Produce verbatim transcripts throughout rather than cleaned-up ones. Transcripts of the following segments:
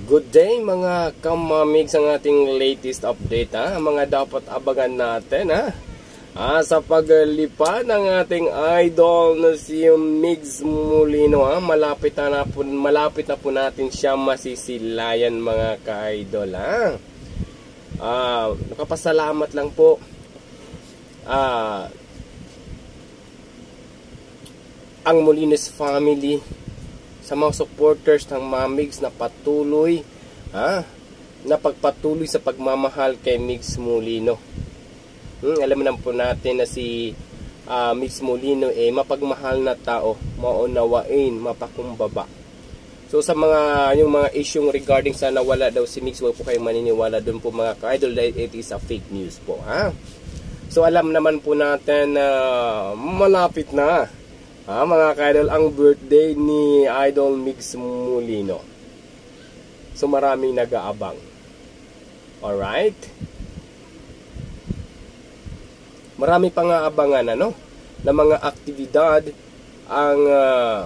Good day mga kamamigs, ang ating latest update ha, mga dapat abangan natin ha, ah, sa paglipad ng ating idol na si Migs Molino ha. Malapit na, na po, malapit na po natin siya masisilayan mga ka-idol ha. Ah, nakapasalamat lang po ah, ang Molinos family sa mga supporters ng Mamigs na patuloy ha, na pagpatuloy sa pagmamahal kay Migs Molino. Hmm, alam naman po natin na si uh, Migs Molino eh mapagmahal na tao, maunawain, mapakumbaba. So sa mga yung mga issue regarding sa nawala daw si Migs, wag po kayong maniniwala doon po mga ka-idol, dahil it is a fake news po ha. So alam naman po natin na uh, malapit na Ah, mga ka-idol, ang birthday ni Idol Migs Molino. So maraming nag-aabang. Alright? Marami pang aabangan ano, na mga aktibidad ang uh,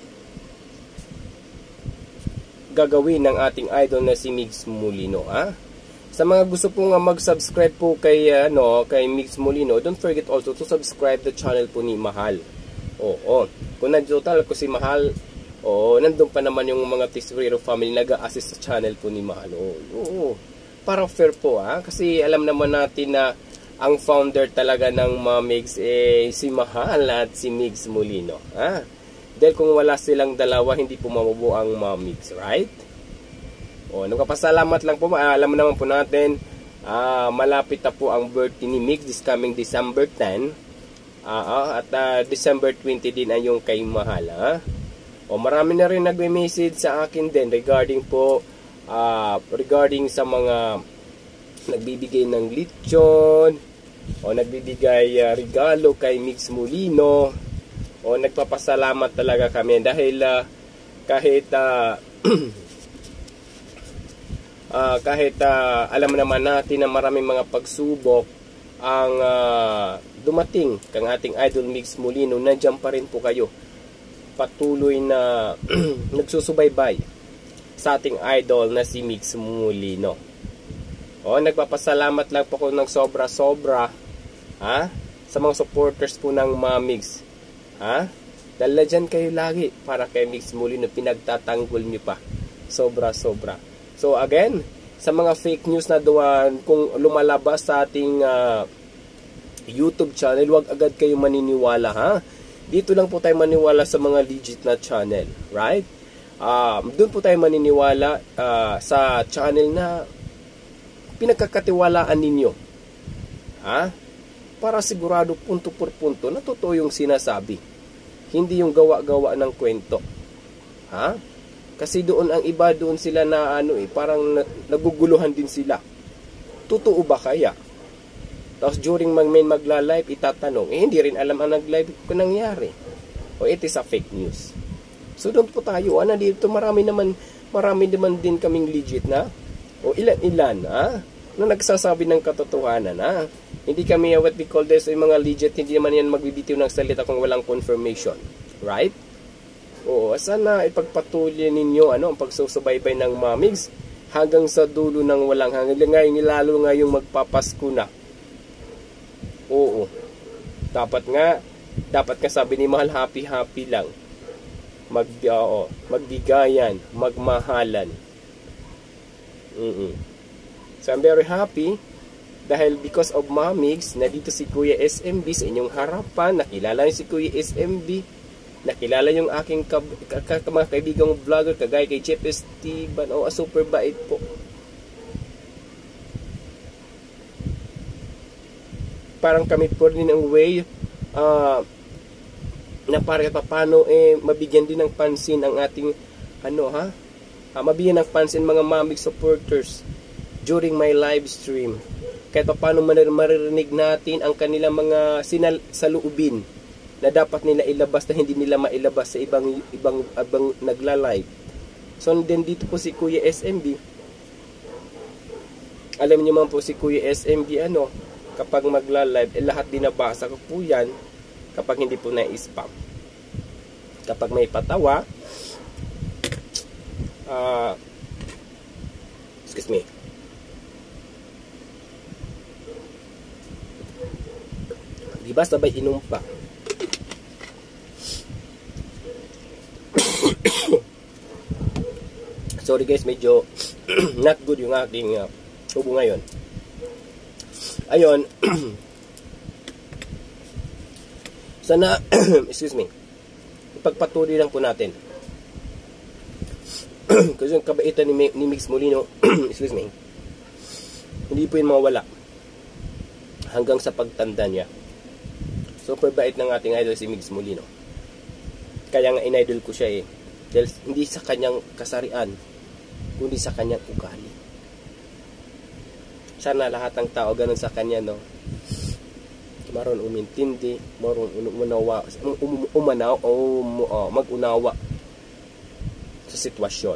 gagawin ng ating idol na si Migs Molino. Ah? Sa mga gusto pong uh, mag-subscribe po kay, uh, no, kay Migs Molino, don't forget also to subscribe the channel po ni Mahal. Oo, kung nag-total ko si Mahal, oo, nandun pa naman yung mga Tesorero family nag-a-assist sa channel po ni Mahal. Oo, oo, para fair po ha, kasi alam naman natin na ang founder talaga ng Mamigs eh si Mahal at si Migs Molino. Ha? Dahil kung wala silang dalawa, hindi po mabubuo ang Mamigs, right? Oo, nagpapasalamat lang po, alam naman po natin, ah, malapit na po ang birthday ni Migs this coming December tenth. Uh, at uh, December twentieth din ay yung kay Mahal ha? O marami na rin nagme-message sa akin din regarding po uh, regarding sa mga nagbibigay ng lechon o nagbibigay uh, regalo kay Migs Molino, o nagpapasalamat talaga kami dahil uh, kahit uh, uh, kahit uh, alam naman natin na maraming mga pagsubok ang uh, dumating kang ating idol Migs Molino, nandiyan pa rin po kayo patuloy na nagsusubaybay sa ating idol na si Migs Molino. O nagpapasalamat lang po ko ng sobra-sobra ha, sa mga supporters po ng Mamigs ha, dahil dyan kayo lagi para kay Migs Molino, pinagtatanggol nyo pa sobra-sobra. So again, sa mga fake news na duwan kung lumalabas sa ating uh, YouTube channel, wag agad kayo maniniwala ha. Dito lang po tayo maniwala sa mga legit na channel, right? Uh, doon po tayo maniniwala uh, sa channel na pinagkakatiwalaan ninyo. Ha? Para sigurado punto por punto na totoo yung sinasabi. Hindi yung gawa-gawa ng kwento. Ha? Kasi doon ang iba, doon sila na ano eh, parang naguguluhan din sila. Totoo ba kaya? Tapos during mag-main magla-live, itatanong, eh hindi rin alam ang nag-live kung nangyari. O it is a fake news. So doon po tayo, ano dito, marami naman, marami naman din kaming legit na, o ilan-ilan, ha, na nagsasabi ng katotohanan, ha. Hindi kami, what we call this, yung mga legit, hindi naman yan magbibitiw ng salita kung walang confirmation. Right? Oo, sana ipagpatuloy ninyo, ano, ang pagsusubaybay ng Mamigs hanggang sa dulo ng walang hanggang. Ngayon, lalo nga yung magpapasko na. Oo. Dapat nga, dapat nga sabi ni Mahal, happy-happy lang. Mag, uh, magbigayan, magmahalan. Mm -mm. So, I'm very happy dahil because of Mamigs, na dito si Kuya S M B sa inyong harapan, nakilala niyo si Kuya S M B, nakilala yung aking ka, ka, ka, mga kaibigang vlogger, kagaya kay Chef Esteban, o oh, super bait po. Parang kami po din ang way uh, na para paano eh mabigyan din ng pansin ang ating ano ha, uh, mabigyan ng pansin mga Mamigs supporters during my live stream, kahit paano maririnig natin ang kanilang mga sinal saloobin na dapat nila ilabas na hindi nila mailabas sa ibang ibang, ibang nagla-live. So din dito po si Kuya S M B, alam niyo man po si Kuya S M B ano, kapag magla-live, eh, lahat dinabasa ko po yan kapag hindi po na-spam. Kapag may patawa, uh, me. Di ba sabay inom pa? Sorry guys, medyo not good yung aking uh, tubo ngayon. Ayun. Sana, excuse me, ipagpatuloy lang po natin. Kasi yung kabaitan ni, ni Mix Molino, excuse me, hindi po yun mawala hanggang sa pagtanda niya. Super bait ng ating idol si Mix Molino. Kaya nga in-idol ko siya eh. Dahil hindi sa kanyang kasarian, kundi sa kanyang ugali. Sana lahat ng tao ganun sa kanya, no? Maroon umintindi, maroon umunawa, um, umanaw, um, uh, mag-unawa sa sitwasyon.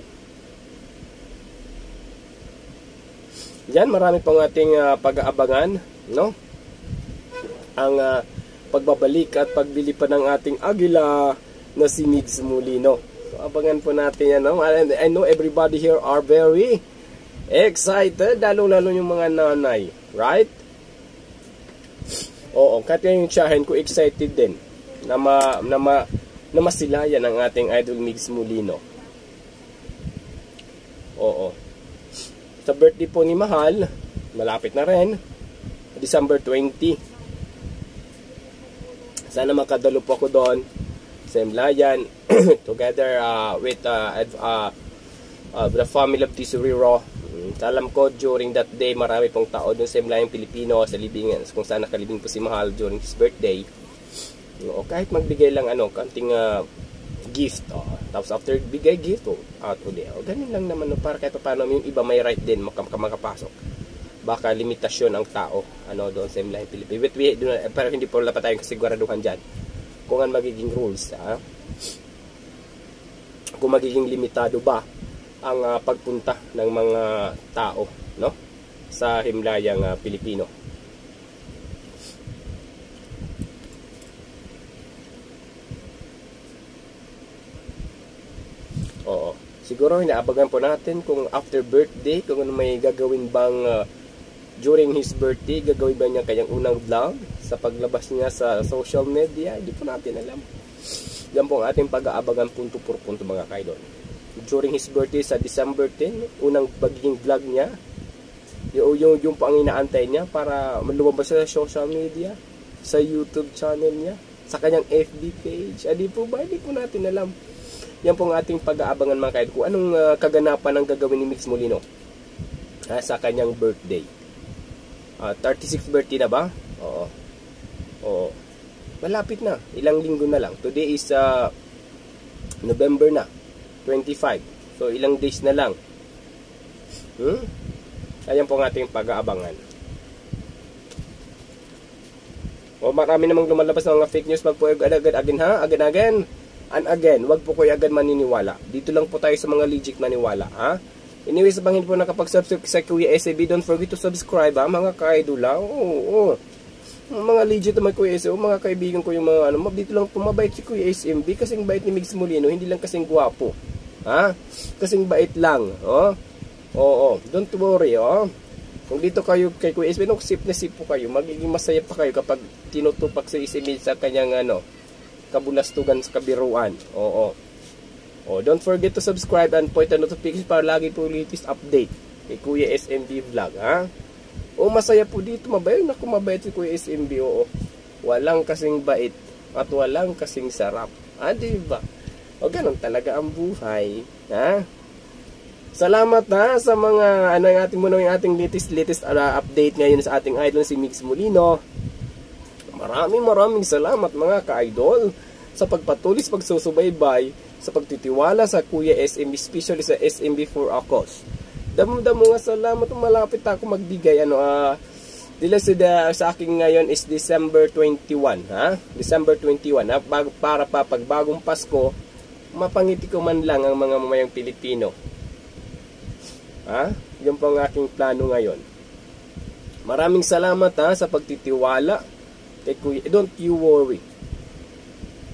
Yan, marami pang ating uh, pag-aabangan, no? Ang uh, pagbabalik at pagbili pa ng ating agila na si Mix Molino. So, abangan po natin yan, no? And I know everybody here are very excited, lalo-lalo yung mga nanay, right? Oo, kaya yung tiyahin ko excited din na, ma, na, ma, na masilayan ang ating idol Mix Molino. Oo. Sa birthday po ni Mahal, malapit na rin, December twentieth. Sana makadalo po ako doon sa Himlayan together uh, with uh, uh, uh, the family of Tisuriro. Alam ko during that day marami pong tao doon sa Himlayang Pilipino sa libingan kung saan nakalibing po si Mahal during his birthday. O kahit magbigay lang ano kanting uh, gift, oh. Tapos after bigay gift oh, out uh, o ganun lang naman no, para kahit paano yung iba may right din mak makapasok. Baka limitasyon ang tao ano doon sa Himlayang Pilipino. But we, doon, pero hindi po wala pa tayong kasiguraduhan dyan kung ang magiging rules, ha? Kung magiging limitado ba ang uh, pagpunta ng mga tao, no, sa Himlayang uh, Pilipino. Oo. Siguro inaabagan po natin kung after birthday, kung ano may gagawin bang uh, during his birthday, gagawin ba niya kanyang unang vlog sa paglabas niya sa social media. Hindi po natin alam. Yan po ang ating pag-aabagan punto por punto mga kaidol. During his birthday sa December tenth, unang pagiging vlog niya, yung, yung, yung po ang inaantay niya para lumabas sa social media, sa YouTube channel niya, sa kanyang F B page. Adi po ba? Hindi po natin alam. Yan po ang ating pag-aabangan mga kaidol. Kung anong uh, kaganapan ang gagawin ni Mix Molino ha, sa kanyang birthday. Uh, thirty-sixth birthday na ba? Oo. Oo. Malapit na. Ilang linggo na lang. Today is uh, November na. twenty-five. So, ilang days na lang. Hmm? Ayan po ang ating pag-aabangan. O, marami namang lumalabas ng mga fake news. Wag po agad-agad again ha? Again-again. And again, wag po kayo agad maniniwala. Dito lang po tayo sa mga legit maniwala, ha? Anyway, sa bangin po nakapag-subscribe sa Kuya S A B, don't forget to subscribe, ha? Mga kaidula. Oo, oo. Mga legit naman Kuya S A B, mga kaibigan ko yung mga ano, dito lang pumabait si Kuya S M B, kasing bait ni Mix Molino, hindi lang kasing gwapo. Ha? Kasing bait lang, oh. Oo, don't worry, oh. Kung dito kayo kay Kuya S M B, no, sip na sip po kayo, magiging masaya pa kayo kapag tinutupak sa S M B sa kanyang ano, kabulastugan sa kabiruan. Oo. Oh, don't forget to subscribe and point the notification para lagi po latest update kay Kuya S M B Vlog, ha? O, masaya po dito, mabait. Naku, mabait si Kuya S M B, oo. Walang kasing bait at walang kasing sarap. Ah, diba? O, ganun talaga ang buhay, ha? Salamat ha sa mga ano yung ating muna yung ating latest latest uh, update ngayon sa ating idol si Mix Molino. Maraming maraming salamat mga ka-idol sa pagpatuloy sa pagsusubaybay, sa pagtitiwala sa Kuya S M B, especially sa S M B for a cause. Damo-damo nga salamat, malapit ako magbigay ano ah uh, dila sa, sa akin ngayon is December twenty-first, ha? December twenty-first, ha? Bago, para pa pag bagong Pasko, mapangiti ko man lang ang mga mamayang Pilipino. Ha? Yan po ang aking plano ngayon. Maraming salamat ha sa pagtitiwala kay Kuya. Don't you worry.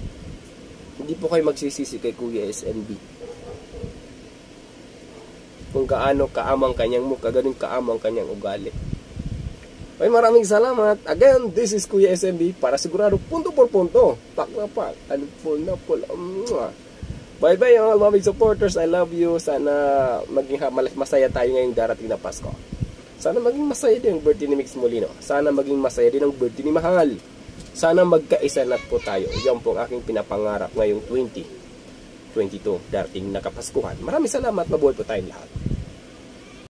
Hindi po kayo magsisisi kay Kuya S M B. kung gaano kaamang kanyang mukha, ganun kaamang kanyang ugali. Okay, maraming salamat. Again, this is Kuya S M B para sigurado punto por punto. Pak na pak. Ano po na po. Bye bye mga loving supporters. I love you. Sana maging masaya tayo ngayong darating na Pasko. Sana maging masaya din ang birthday ni Mix Molino. Sana maging masaya din ang birthday ni Mahal. Sana magkaisa na po tayo. Yan po ang aking pinapangarap ngayong twenty twenty-two, darating na Kapaskuhan. Maraming salamat. Mabuhay po tayong lahat.